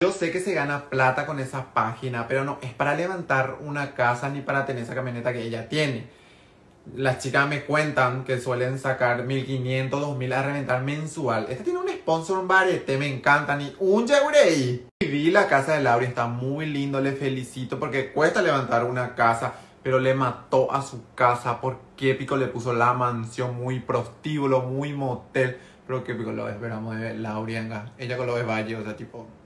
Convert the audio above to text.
Yo sé que se gana plata con esa página, pero no es para levantar una casa ni para tener esa camioneta que ella tiene. Las chicas me cuentan que suelen sacar 1500, 2000 a reventar mensual. Este tiene un sponsor, un barete, me encanta, ni un Yaurei. Vi la casa de Laura, está muy lindo, le felicito porque cuesta levantar una casa, pero le mató a su casa porque Pico le puso la mansión muy prostíbulo, muy motel. Pero que Pico lo esperamos de Laurianga. Ella con lo de Valle, o sea, tipo...